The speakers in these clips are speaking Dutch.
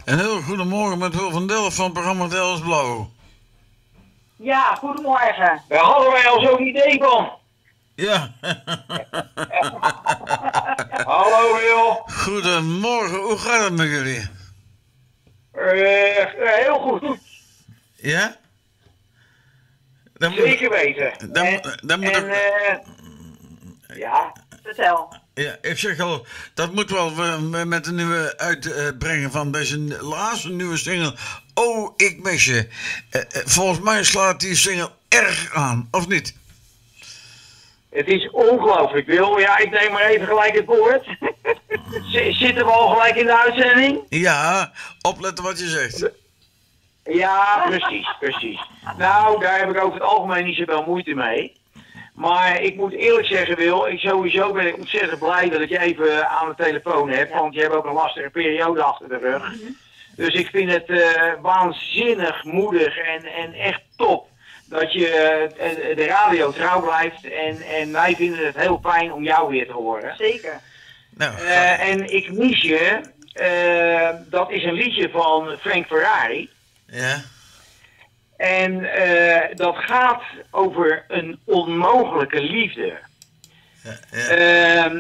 Een heel goedemorgen met Wil van Delft van het programma Delft Blauw. Ja, goedemorgen. Daar hadden wij al zo'n idee van. Ja. Hallo Wil. Goedemorgen, hoe gaat het met jullie? Heel goed. Ja? Zeker weten. Dan moet ja. Vertel. Ja, ik zeg al, dat moet wel met de nieuwe uitbrengen van deze laatste nieuwe single. Oh, ik mis je. Volgens mij slaat die single erg aan, of niet? Het is ongelooflijk, Wil. Ja, ik neem maar even gelijk het woord. Zitten we al gelijk in de uitzending? Ja, opletten wat je zegt. Ja, precies. Nou, daar heb ik over het algemeen niet zoveel moeite mee. Maar ik moet eerlijk zeggen, Wil, sowieso ben ik ontzettend blij dat ik je even aan de telefoon heb. Want je hebt ook een lastige periode achter de rug. Dus ik vind het waanzinnig moedig en echt top dat je de radio trouw blijft. En wij vinden het heel fijn om jou weer te horen. Zeker. Nou, En ik mis je, dat is een liedje van Frank Ferrari. ja. En dat gaat over een onmogelijke liefde. Ja.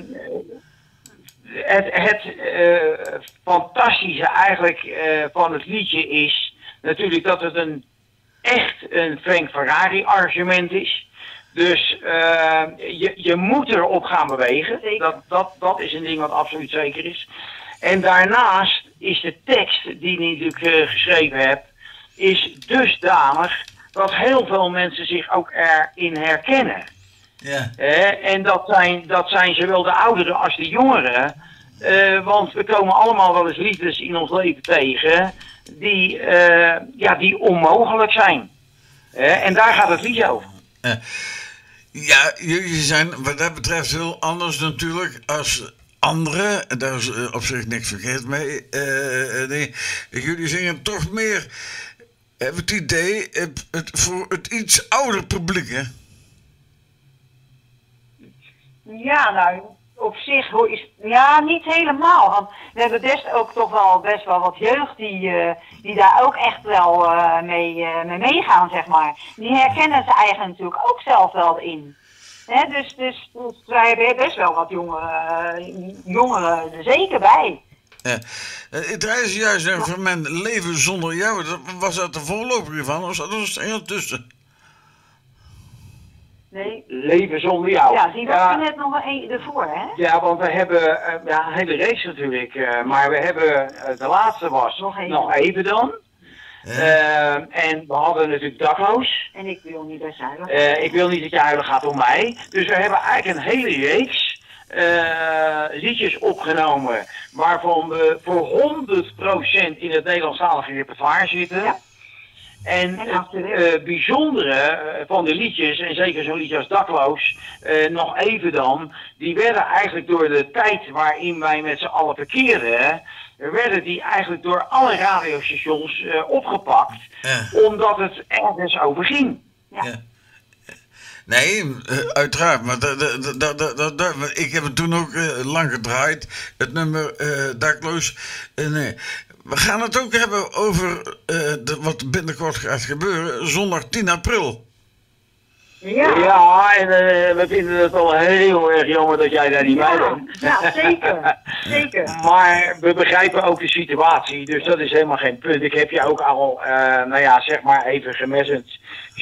Het fantastische eigenlijk van het liedje is natuurlijk dat het echt een Frank Ferrari arrangement is. Dus je moet erop gaan bewegen. Dat is een ding wat absoluut zeker is. En daarnaast is de tekst die je natuurlijk geschreven hebt, is dusdanig dat heel veel mensen zich ook erin herkennen. Ja. En dat zijn zowel de ouderen als de jongeren. Want we komen allemaal wel eens liefdes in ons leven tegen die onmogelijk zijn. En daar gaat het liedje over. Ja, jullie zijn wat dat betreft heel anders natuurlijk als anderen. Daar is op zich niks verkeerd mee. Nee, jullie zingen toch meer, heb het idee, voor het iets ouder publiek, hè? Ja, nou, op zich ja, niet helemaal. Want we hebben best wel wat jeugd die daar ook echt wel mee meegaan, zeg maar. Die herkennen ze eigenlijk natuurlijk ook zelf wel in. Dus wij hebben best wel wat jongeren er zeker bij. Ja. Het is juist een ferment Leven zonder jou. Was dat de voorloper van? Of zat er een stengel tussen? Nee. Leven zonder jou. Ja, die was er net nog een ervoor, hè? Ja, want we hebben een hele race natuurlijk. Maar we hebben, de laatste was nog even dan. En we hadden natuurlijk dakloos. En ik wil niet best huilen. Ik wil niet dat je huilen gaat om mij. Dus we hebben eigenlijk een hele reeks liedjes opgenomen waarvan we voor 100% in het Nederlandstalige repertoire zitten. Ja. En het bijzondere van de liedjes, en zeker zo'n liedje als Dakloos, nog even dan, die werden eigenlijk door de tijd waarin wij met z'n allen verkeerden, werden die eigenlijk door alle radiostations opgepakt, omdat het ergens over ging. Ja. Nee, uiteraard, maar ik heb het toen ook lang gedraaid, het nummer Dakloos. Nee. We gaan het ook hebben over wat binnenkort gaat gebeuren, zondag 10 april. Ja, en we vinden het wel heel erg jammer dat jij daar niet bij bent. Ja, zeker. Maar we begrijpen ook de situatie, dus dat is helemaal geen punt. Ik heb je ook al, zeg maar even gemessaged.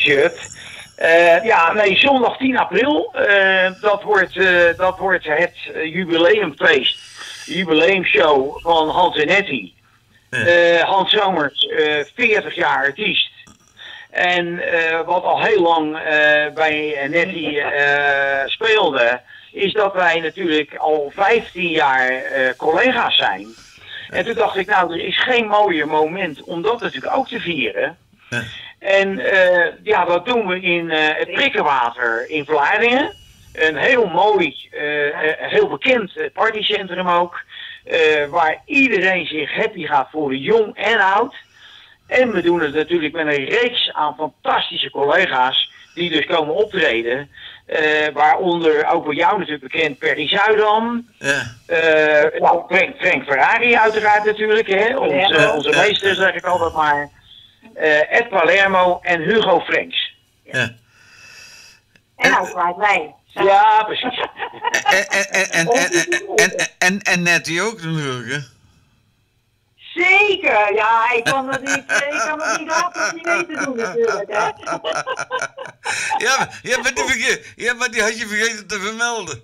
Zondag 10 april, dat wordt het jubileumfeest, jubileumshow van Hans en Nettie. Hans Zomers, 40 jaar artiest. En wat al heel lang bij Nettie speelde, is dat wij natuurlijk al 15 jaar collega's zijn. En toen dacht ik, nou, er is geen mooier moment om dat natuurlijk ook te vieren. En dat doen we in het Prikkenwater in Vlaardingen. Een heel mooi, heel bekend partycentrum ook. Waar iedereen zich happy gaat voelen, jong en oud. En we doen het natuurlijk met een reeks aan fantastische collega's die dus komen optreden. Waaronder ook bij jou natuurlijk bekend Perry Zuidam. Ja. Nou, Frank Ferrari uiteraard natuurlijk, hè? Onze meester zeg ik altijd maar. Ed Palermo en Hugo Franks. Ja. En uiteraard wij. Ja, precies. En Nettie ook natuurlijk, hè? Zeker, ja, ik kan het niet laten om niet mee te doen natuurlijk, hè. Ja, maar die had je vergeten te vermelden.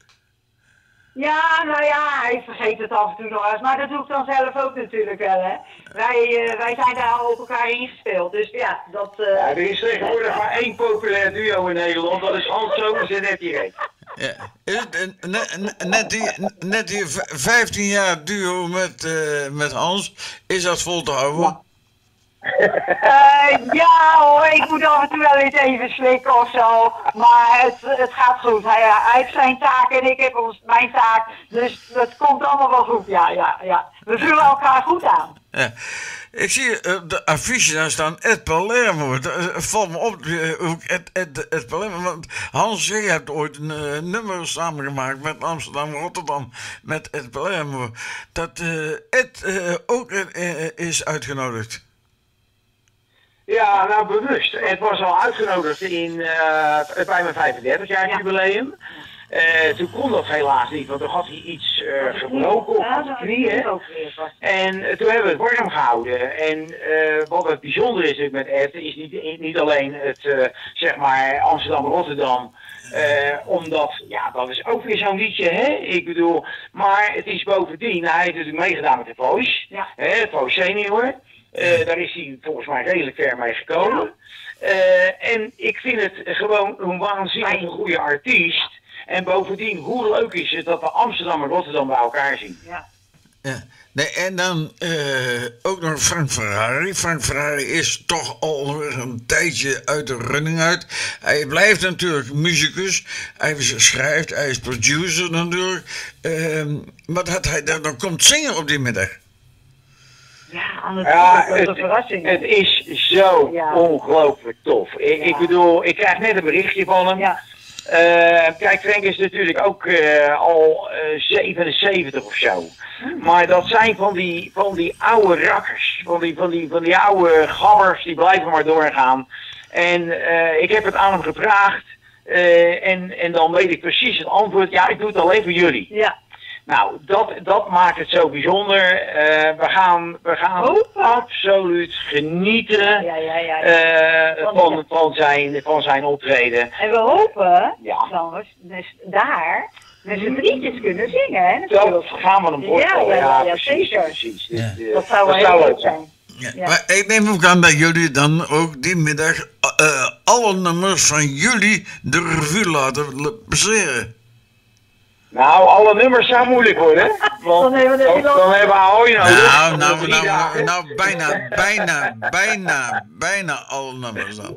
Ja, nou ja, hij vergeet het af en toe nog eens, maar dat doe ik dan zelf ook natuurlijk wel, hè. Wij zijn daar al op elkaar ingespeeld, dus ja, dat... Ja, er is tegenwoordig maar één populair duo in Nederland, dat is Hans Somers en Nettie Reek. Ja. Net die 15 jaar duo met Hans, is dat vol te houden? Ja hoor, ik moet af en toe wel eens even slikken of zo, maar het gaat goed. Hij heeft zijn taak en ik heb mijn taak, dus het komt allemaal wel goed, ja. We vullen elkaar goed aan. Ja. Ik zie op de affiche daar staan Ed Palermo. Valt me op, ook Ed Palermo. Want Hans, jij hebt ooit een nummer samengemaakt met Amsterdam-Rotterdam met Ed Palermo. Dat Ed ook is uitgenodigd. Ja, nou bewust. Het was al uitgenodigd bij mijn 35-jarig jubileum. Toen kon dat helaas niet, want toen had hij iets gebroken op zijn knieën. En toen hebben we het warm gehouden. En wat het bijzonder is met Ed, is niet alleen het, zeg maar, Amsterdam-Rotterdam. Omdat, ja, dat is ook weer zo'n liedje, hè? Ik bedoel, maar het is bovendien, hij heeft natuurlijk meegedaan met de Voice. Ja. The Voice Senior. Daar is hij volgens mij redelijk ver mee gekomen. En ik vind het gewoon een waanzinnig goede artiest. En bovendien, hoe leuk is het dat we Amsterdam en Rotterdam bij elkaar zien. Ja. Ja. Nee, en dan ook nog Frank Ferrari. Frank Ferrari is toch alweer een tijdje uit de running uit. Hij blijft natuurlijk muzikus. Hij schrijft, hij is producer natuurlijk. Maar dat hij dan komt zingen op die middag. Ja, natuurlijk, dat is een verrassing. Het is zo ongelooflijk tof. Ik bedoel, ik krijg net een berichtje van hem. Ja. Kijk, Frank is natuurlijk ook al 77 of zo. Maar dat zijn van die oude rakkers. Van die oude gabbers, die blijven maar doorgaan. En ik heb het aan hem gevraagd. En dan weet ik precies het antwoord. Ja, ik doe het alleen voor jullie. Ja. Nou, dat maakt het zo bijzonder. We gaan absoluut genieten van zijn optreden. En we hopen, trouwens, dus daar met z'n drietjes kunnen zingen. Hè, dat gaan we hem voorstellen. Ja, zeker. Precies. Ja. Dat zou heel leuk zijn. Ja. Maar ik neem ook aan dat jullie dan ook die middag alle nummers van jullie de revue laten passeren. Nou, alle nummers zou moeilijk worden. Want dan hebben we Ahoy nodig. Bijna alle nummers dan.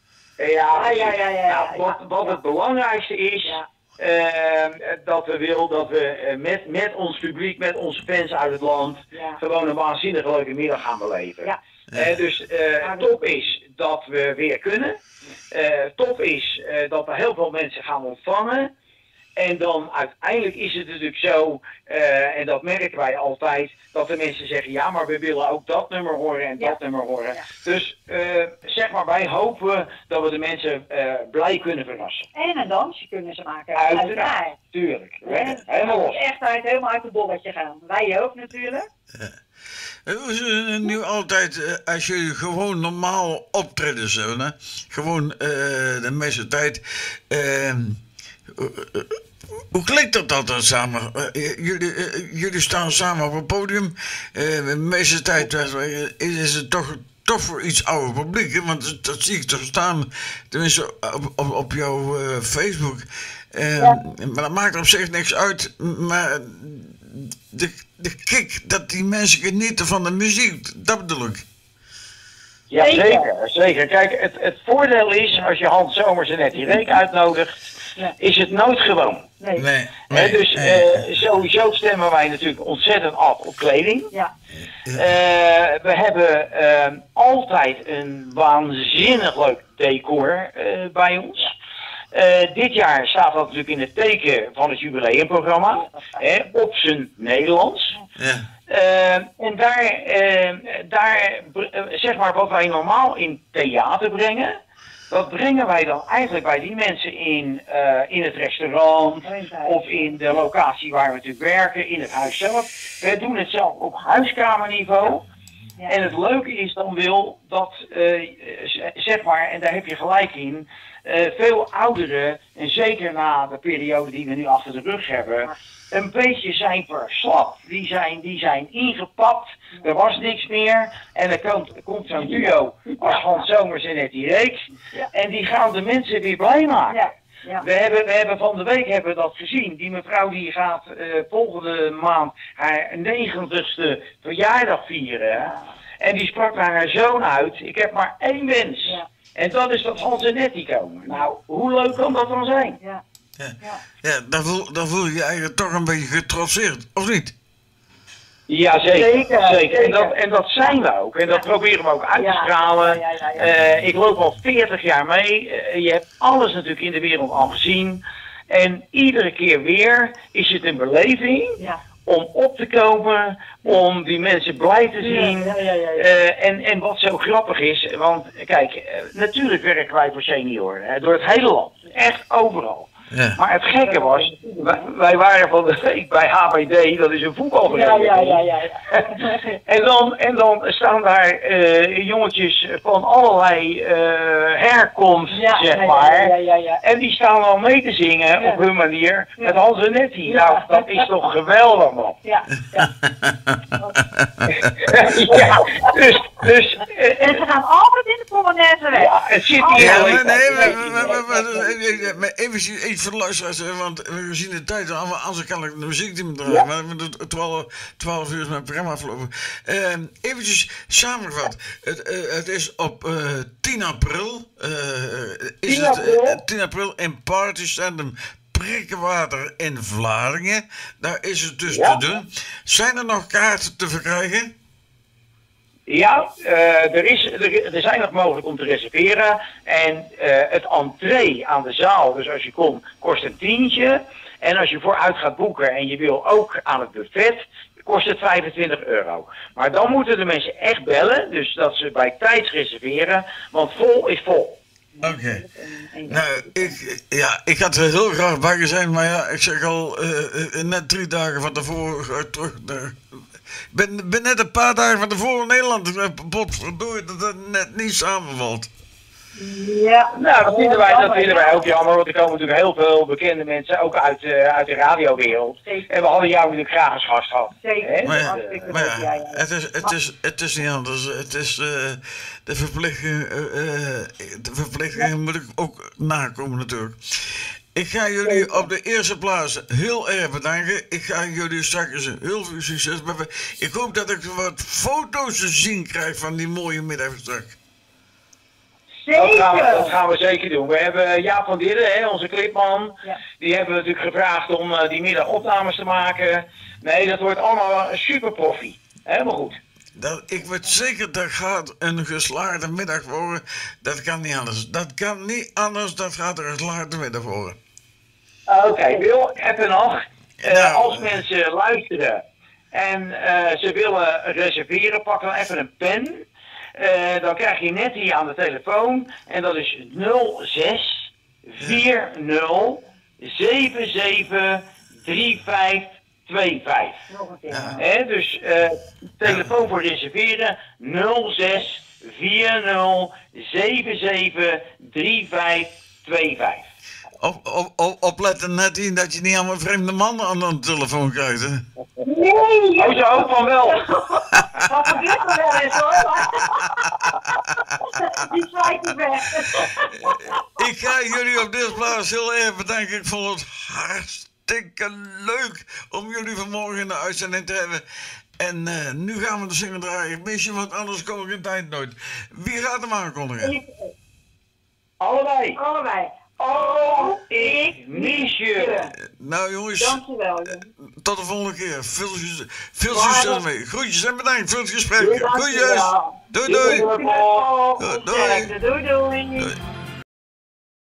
Ja. Wat het belangrijkste is, dat we willen dat we met ons publiek, met onze fans uit het land, gewoon een waanzinnig leuke middag gaan beleven. Ja. Dus top is dat we weer kunnen. Top is dat we heel veel mensen gaan ontvangen. En dan uiteindelijk is het natuurlijk zo, en dat merken wij altijd, dat de mensen zeggen, ja, maar we willen ook dat nummer horen en dat nummer horen. Ja. Dus zeg maar, wij hopen dat we de mensen blij kunnen verrassen. En een dansje kunnen ze maken. Uiteraard. Tuurlijk. Helemaal los. Helemaal uit het bolletje gaan. Wij ook natuurlijk. Hoe is het nu altijd, als jullie gewoon normaal optreden zullen, hè? Gewoon de meeste tijd... Hoe klinkt dat altijd samen? Jullie staan samen op het podium. De meeste tijd is het toch voor iets ouder publiek. Hè? Want dat zie ik toch staan, tenminste op jouw Facebook. Maar dat maakt op zich niks uit. Maar de kick dat die mensen genieten van de muziek, dat bedoel ik. Ja, zeker. Kijk, het voordeel is, als je Hans Somers en Nettie Reek uitnodigt, is het nooit gewoon. Nee. Sowieso stemmen wij natuurlijk ontzettend af op kleding. Ja. We hebben altijd een waanzinnig leuk decor bij ons. Dit jaar staat dat natuurlijk in het teken van het jubileumprogramma, op zijn Nederlands. Ja. En daar zeg maar wat wij normaal in theater brengen, dat brengen wij dan eigenlijk bij die mensen in het restaurant of in de locatie waar we natuurlijk werken, in het huis zelf. We doen het zelf op huiskamerniveau. Ja. En het leuke is dan wel dat, zeg maar, en daar heb je gelijk in, veel ouderen, en zeker na de periode die we nu achter de rug hebben, een beetje zijn verslapt. Die zijn ingepakt, er was niks meer. En er komt zo'n duo als Hans Zomers en Nettie Reeks. En die gaan de mensen weer blij maken. Ja. Ja. We hebben van de week dat gezien. Die mevrouw die gaat volgende maand haar 90ste verjaardag vieren. En die sprak naar haar zoon uit. Ik heb maar één wens. Ja. En dat is dat Hans en Nettie komen. Nou, hoe leuk kan dat dan zijn? Ja. Ja, dan voel je je eigenlijk toch een beetje getrotseerd, of niet? Ja, zeker. Zeker. En dat zijn we ook. En dat proberen we ook uit te stralen. Ja. Ik loop al 40 jaar mee. Je hebt alles natuurlijk in de wereld al gezien. En iedere keer weer is het een beleving om op te komen, om die mensen blij te zien. En wat zo grappig is, want kijk, natuurlijk werken wij voor senioren, door het hele land. Echt overal. Ja. Maar het gekke was, wij waren van de week bij HBD, dat is een voetbalvereniging. En dan staan daar jongetjes van allerlei herkomst, zeg maar. En die staan al mee te zingen op hun manier met Hans en Nettie. Nou, dat is toch geweldig, man. Dus En ze gaan altijd in de Polonaise weg. ja, het zit hier. Ja, heel maar even iets voor de luisteraars, want we zien de tijd, anders kan ik de muziek niet meer draaien, maar we moeten 12 uur mijn programma aflopen. Eventjes samengevat, het is op 10 april, 10 april in Partycentrum Prikkenwater in Vlaardingen. Daar is het dus te doen. Zijn er nog kaarten te verkrijgen? Ja, er zijn nog mogelijk om te reserveren. En het entree aan de zaal, dus als je komt, kost een tientje. En als je vooruit gaat boeken en je wil ook aan het buffet, kost het €25. Maar dan moeten de mensen echt bellen, dus dat ze bij tijd reserveren, want vol is vol. Oké. Nou, ik had er heel graag bij zijn, maar ja, ik zeg al, net 3 dagen van tevoren terug naar... Ben net een paar dagen van tevoren in Nederland, potverdorie, dat het net niet samenvalt. Ja. Nou, dat vinden wij ook jammer, want er komen natuurlijk heel veel bekende mensen, ook uit de radiowereld. Zeker. En we hadden jou natuurlijk graag als gast gehad. Zeker. Maar ja, het is niet anders. Het is de verplichtingen moet ik ook nakomen natuurlijk. Ik ga jullie op de eerste plaats heel erg bedanken. Ik ga jullie straks heel veel succes hebben. Ik hoop dat ik wat foto's te zien krijg van die mooie middag straks. Dat gaan we zeker doen. We hebben Jaap van Didden, onze clipman, die hebben we natuurlijk gevraagd om die middag opnames te maken. Nee, dat wordt allemaal een super proffie. Helemaal goed. Ik weet zeker, dat gaat een geslaagde middag worden. Dat kan niet anders. Dat gaat een geslaagde middag worden. Oké, Wil, even nog. Als mensen luisteren en ze willen reserveren, pak dan even een pen. Dan krijg je net hier aan de telefoon. En dat is 06 40 77 3525. Dus telefoon voor reserveren 06 40 77 3525. Opletten net in dat je niet allemaal vreemde mannen aan de telefoon krijgt, hè? Nee! Oh, ze hoop van wel. Dat gebeurt er wel eens, hoor. Die zwaait weg. Ik ga jullie op deze plaats heel erg bedanken. Ik vond het hartstikke leuk om jullie vanmorgen in de uitzending te hebben. En nu gaan we de zingen draaien. Ik mis je, want anders kom ik in tijd nooit. Wie gaat hem aankondigen? Allebei. Oh, ik mis je. Nou jongens, Dankjewel. tot de volgende keer. Veel succes ermee. Groetjes en bedankt voor het gesprek. Groetjes. Doei doei. Doei.